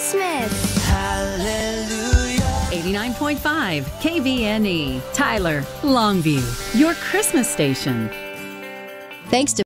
Christmas. Hallelujah. 89.5 KVNE, Tyler, Longview, your Christmas station. Thanks to